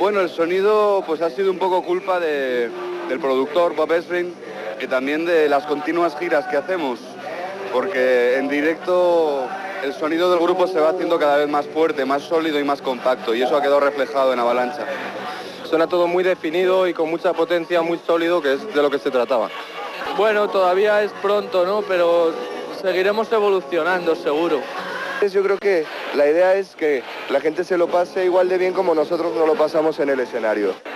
Bueno, el sonido pues ha sido un poco culpa del productor Bob Ezrin y también de las continuas giras que hacemos, porque en directo el sonido del grupo se va haciendo cada vez más fuerte, más sólido y más compacto, y eso ha quedado reflejado en Avalancha. Suena todo muy definido y con mucha potencia, muy sólido, que es de lo que se trataba. Bueno, todavía es pronto, ¿no? Pero seguiremos evolucionando, seguro. Yo creo que la idea es que la gente se lo pase igual de bien como nosotros nos lo pasamos en el escenario.